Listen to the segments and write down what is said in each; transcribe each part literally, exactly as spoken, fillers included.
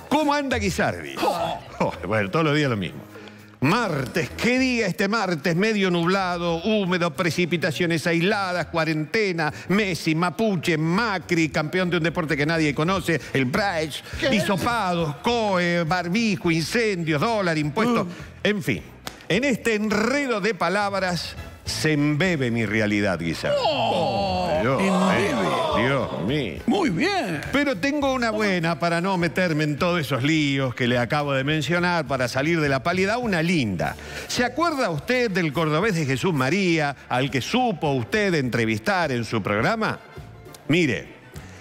¿Cómo anda Guisardi? Oh. Oh, bueno, todos los días lo mismo. Martes, ¿qué día este martes? Medio nublado, húmedo, precipitaciones aisladas, cuarentena, Messi, Mapuche, Macri, campeón de un deporte que nadie conoce, el Braich, hisopados, C O E, barbijo, incendios, dólar, impuestos, uh. en fin. En este enredo de palabras se embebe mi realidad, Guisardi. Oh, oh, Dios, eh, Dios mío. Muy bien. Pero tengo una buena para no meterme en todos esos líos que le acabo de mencionar, para salir de la pálida, una linda. ¿Se acuerda usted del cordobés de Jesús María, al que supo usted entrevistar en su programa? Mire,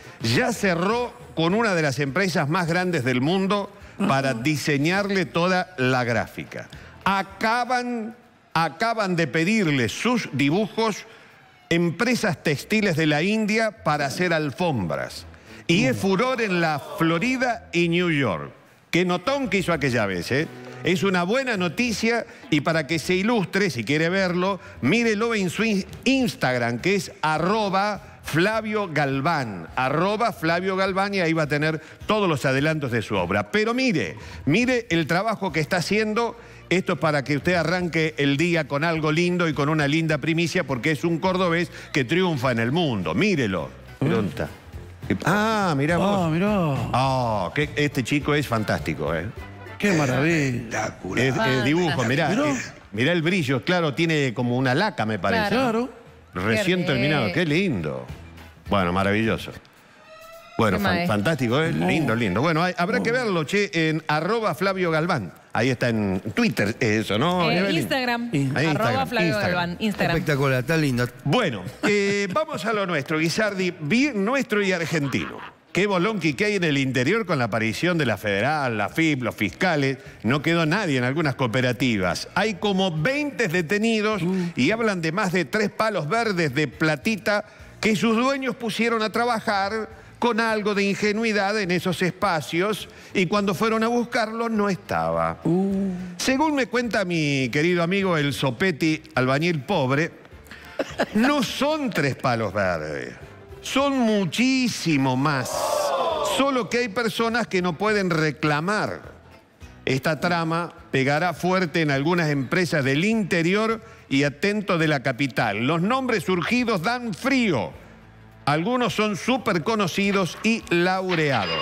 ya cerró con una de las empresas más grandes del mundo para diseñarle toda la gráfica. Acaban... Acaban de pedirle sus dibujos empresas textiles de la India para hacer alfombras. Y es furor en la Florida y New York. Qué notón que hizo aquella vez, ¿eh? Es una buena noticia y para que se ilustre, si quiere verlo, mírelo en su Instagram, que es arroba Flavio Galván. Arroba Flavio Galván y ahí va a tener todos los adelantos de su obra. Pero mire, mire el trabajo que está haciendo. Esto es para que usted arranque el día con algo lindo y con una linda primicia, porque es un cordobés que triunfa en el mundo. Mírelo. ¿Dónde está? Ah, mirá vos. Ah, mirá. Oh, que este chico es fantástico, ¿eh? Qué maravilla. Es, es dibujo, mirá. Mirá. Eh, mirá el brillo, claro, tiene como una laca, me parece. Claro. Recién Qué terminado, qué lindo. Bueno, maravilloso. Bueno, fan, fantástico, ¿eh? No. Lindo, lindo. Bueno, hay, habrá no. que verlo, che, en arroba Flavio Galván. Ahí está en Twitter, eso, ¿no? Eh, Instagram, Ahí, arroba Instagram, Flavio Instagram. Galván, Instagram. Espectacular, está lindo. Bueno, eh, vamos a lo nuestro, Guisardi, bien nuestro y argentino. Qué bolonqui que hay en el interior con la aparición de la Federal, la F I P, los fiscales. No quedó nadie en algunas cooperativas. Hay como veinte detenidos uh. y hablan de más de tres palos verdes de platita que sus dueños pusieron a trabajar con algo de ingenuidad en esos espacios, y cuando fueron a buscarlo no estaba. Uh. Según me cuenta mi querido amigo el Sopetti, albañil pobre, no son tres palos verdes, son muchísimo más. Solo que hay personas que no pueden reclamar. Esta trama pegará fuerte en algunas empresas del interior y atento de la capital. Los nombres surgidos dan frío. Algunos son súper conocidos y laureados.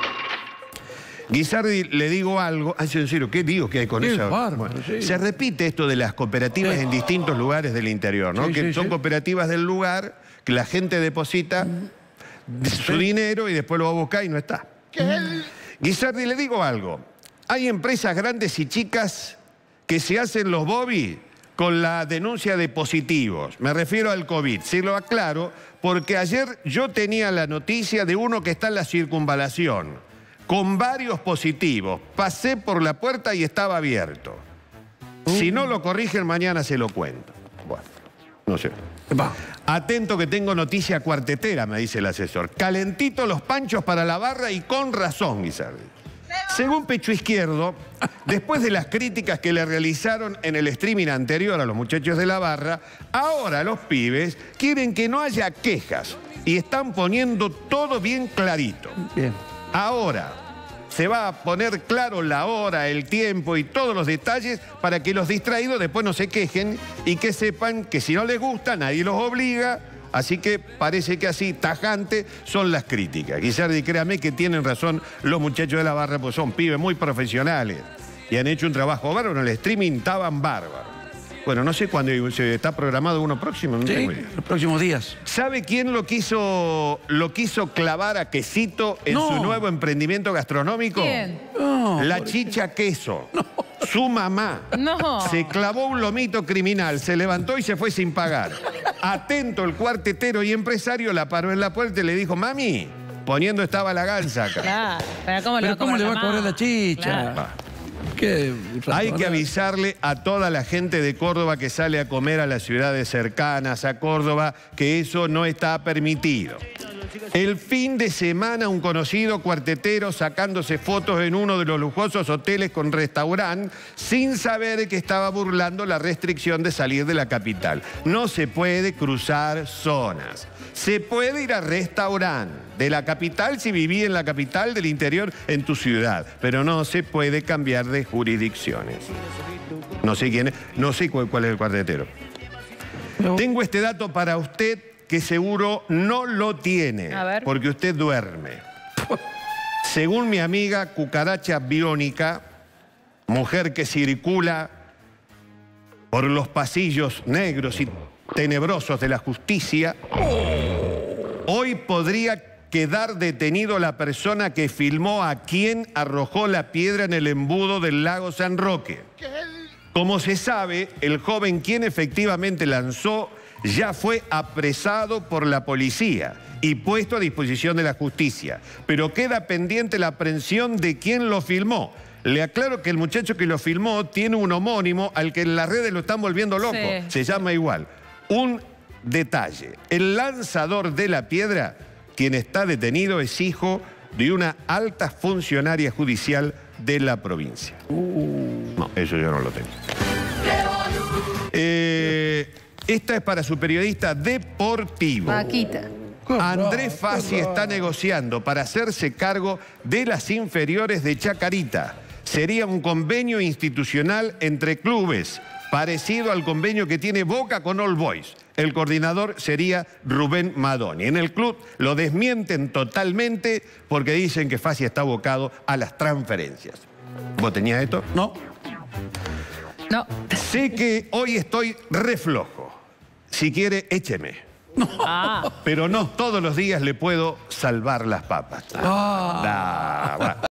Guisardi, le digo algo. Ay, en serio, ¿qué digo que hay con eso? Bueno, sí. Se repite esto de las cooperativas sí. en distintos lugares del interior, ¿no? Sí, que sí, son sí. cooperativas del lugar que la gente deposita sí. su dinero y después lo va a buscar y no está. ¿Qué? Guisardi, le digo algo. Hay empresas grandes y chicas que se hacen los bobby con la denuncia de positivos. Me refiero al COVID. Se lo aclaro porque ayer yo tenía la noticia de uno que está en la circunvalación con varios positivos. Pasé por la puerta y estaba abierto. Uh. Si no lo corrigen, mañana se lo cuento. Bueno, no sé. Va. Atento que tengo noticia cuartetera, me dice el asesor. Calentito los panchos para la barra y con razón, Guisardi. Según Pecho Izquierdo, después de las críticas que le realizaron en el streaming anterior a los muchachos de la barra, ahora los pibes quieren que no haya quejas y están poniendo todo bien clarito. Bien. Ahora se va a poner claro la hora, el tiempo y todos los detalles para que los distraídos después no se quejen y que sepan que si no les gusta nadie los obliga. Así que parece que así, tajante, son las críticas. Guisardi, créame que tienen razón los muchachos de la barra, pues son pibes muy profesionales y han hecho un trabajo bárbaro. En el streaming estaban bárbaros. Bueno, no sé cuándo se está programado uno próximo. No sí, tengo idea. Los próximos días. ¿Sabe quién lo quiso, lo quiso clavar a Quesito en no. su nuevo emprendimiento gastronómico? ¿Quién? No, la Chicha Queso. No. Su mamá. No. Se clavó un lomito criminal, se levantó y se fue sin pagar. Atento el cuartetero y empresario la paró en la puerta y le dijo, mami, poniendo estaba la gansa acá. Claro, pero ¿cómo, pero lo ¿cómo le va a cobrar la chicha? Claro. Qué Hay que avisarle a toda la gente de Córdoba que sale a comer a las ciudades cercanas a Córdoba que eso no está permitido. El fin de semana un conocido cuartetero sacándose fotos en uno de los lujosos hoteles con restaurante sin saber que estaba burlando la restricción de salir de la capital. No se puede cruzar zonas. Se puede ir a restaurante de la capital si viví en la capital, del interior en tu ciudad, pero no se puede cambiar de jurisdicciones. No sé quién es, no sé cuál, cuál es el cuartetero. No. Tengo este dato para usted que seguro no lo tiene, a ver. Porque usted duerme. Según mi amiga Cucaracha Biónica, mujer que circula por los pasillos negros y tenebrosos de la justicia, hoy podría quedar detenido la persona que filmó a quien arrojó la piedra en el embudo del lago San Roque. Como se sabe, el joven quien efectivamente lanzó ya fue apresado por la policía y puesto a disposición de la justicia, pero queda pendiente la aprehensión de quien lo filmó. Le aclaro que el muchacho que lo filmó tiene un homónimo al que en las redes lo están volviendo loco. Sí. Se llama igual. Un detalle. El lanzador de la piedra, quien está detenido, es hijo de una alta funcionaria judicial de la provincia. Uh. No, eso yo no lo tengo. Eh, esta es para su periodista deportivo. Paquita. Andrés Fassi está negociando para hacerse cargo de las inferiores de Chacarita. Sería un convenio institucional entre clubes, parecido al convenio que tiene Boca con All Boys. El coordinador sería Rubén Madoni. En el club lo desmienten totalmente porque dicen que Fassi está abocado a las transferencias. ¿Vos tenías esto? No. No. Sé que hoy estoy re flojo. Si quiere, écheme. No. Ah. Pero no todos los días le puedo salvar las papas. Ah. Da, bueno.